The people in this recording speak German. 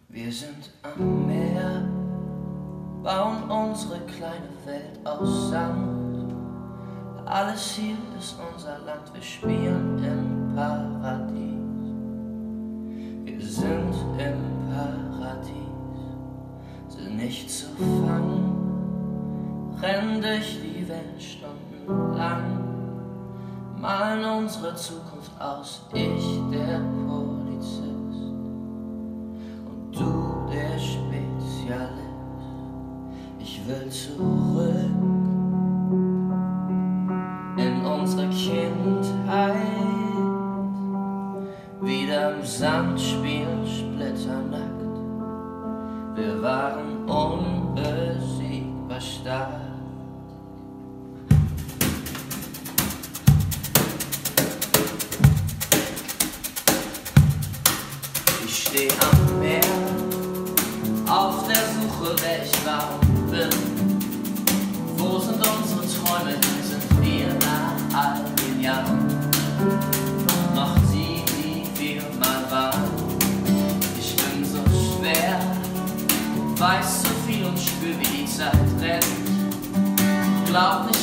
Wir sind am Meer, bauen unsere kleine Welt aus Sand. Alles hier ist unser Land, wir spielen im Paradies. Wir sind im Paradies, sind nicht zu fangen, rennen durch die Welt stundenlang, malen unsere Zukunft aus, ich der Polizist und du der Spezialist. Ich will zurück in unsere Kindheit, wieder im Sand spielen, splitternackt. Wir waren unbesiegbar stark. Ich steh am Meer, auf der Suche, wer ich war und bin. Wo sind unsere Träume, hier sind wir nach all den Jahren noch die, die wir mal waren. Ich bin so schwer, weiß so viel und spür, wie die Zeit rennt. Glaub nicht,